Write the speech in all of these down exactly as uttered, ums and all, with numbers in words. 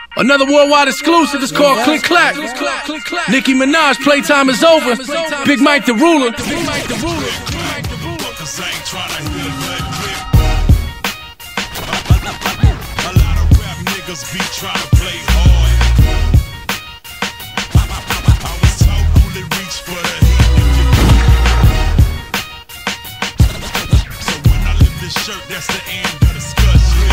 Another worldwide exclusive is called Click Clack. Nicki Minaj, playtime is over. Big Mike the Ruler. Be trying to play hard. I was told only reach for the heat. So when I lift this shirt, that's the end of the discussion.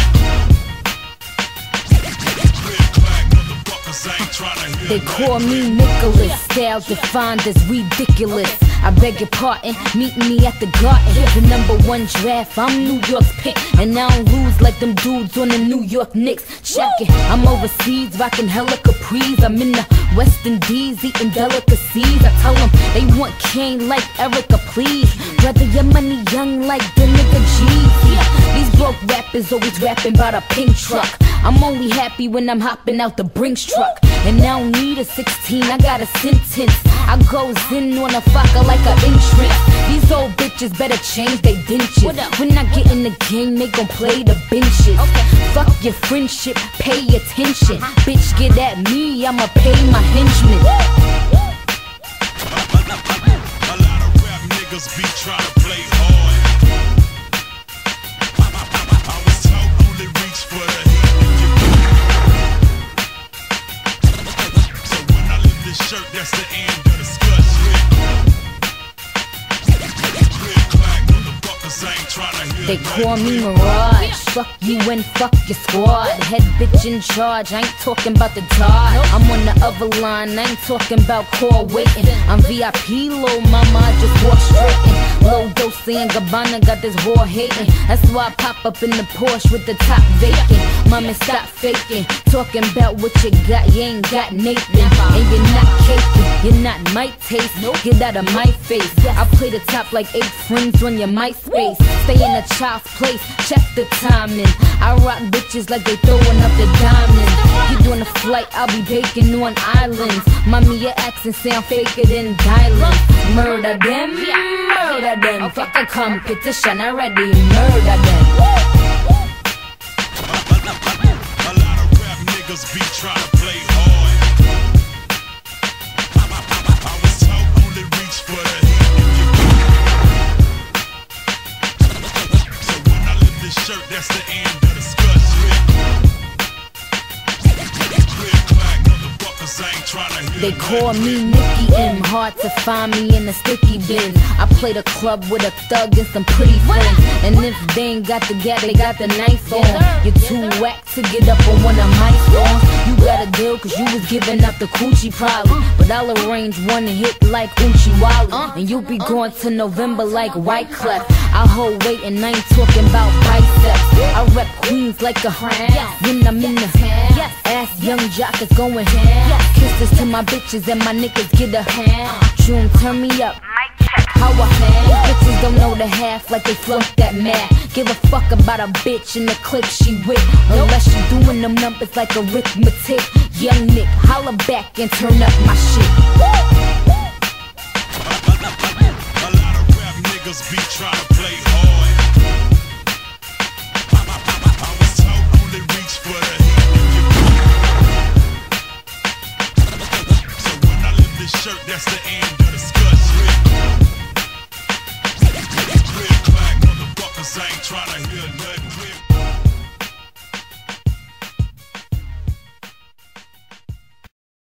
Motherfuckers ain't trying to hear. They call me Nicholas, style defined as ridiculous. I beg your pardon, meet me at the garden. The number one draft, I'm New York's pick. And I don't lose like them dudes on the New York Knicks. Check it, I'm overseas, rockin' hella capris. I'm in the West Indies, eating delicacies. I tell them they want Kane like Erica, please. Brother, your money young like the nigga Jeezy. These broke rappers always rapping about a pink truck. I'm only happy when I'm hopping out the Brinks truck. And I don't need a sixteen, I got a sentence. I goes in on a fucker like an entrance. These old bitches better change they dentures. When I get in the game, they gon' play the benches. Fuck your friendship, pay attention. Bitch, get at me, I'ma pay my henchmen. A lot of rap niggas be trying to play hard. I was told only reach for the heat. So when I lift this shirt, that's the end of the discussion. They call me Mirage. Fuck you and fuck your squad. Head bitch in charge, I ain't talking about the dog. I'm on the other line, I ain't talking about call waiting. I'm V I P, low mama, I just walk straight in. Low Dose and Gabbana got this war hating. That's why I pop up in the Porsche with the top vacant. Mama, stop faking. Talking about what you got, you ain't got Nathan. And you're not caking, you're not my taste. Get out of my face. I play the top like eight friends on your MySpace. Stay in a child's place, check the timing. I rock bitches like they throwing up the diamonds. You doing a flight, I'll be baking on islands. Mommy, your accent sound faker than dialing. Murder them, murder them. Fuck the competition, already murder them. A lot of rap niggas be trying to play hard. I was told only reach for the heat. So when I lift this shirt, that's the end of the discussion. They call me Nicki M, hard to find me in a sticky bin. I play the club with a thug and some pretty friends. And if they ain't got the gat, they got the knife on. You're too whack to get up on one of my songs. You got a deal cause you was giving up the coochie probably. But I'll arrange one hit like Uchi Wally. And you'll be going to November like Wyclef. I hold weight and I ain't talking about biceps. I rep Queens like a when I'm in the ass young jock is going kisses to my bitches and my niggas get a hand. June, turn me up. How I hand bitches don't know the half like they flunked that math. Give a fuck about a bitch and the clique she with. Unless she doing them numbers like arithmetic. Young Nick, holla back and turn up my shit. A lot of rap niggas be trying to play hard. I was told only reach for the heat. So when I lift this shirt, that's the end.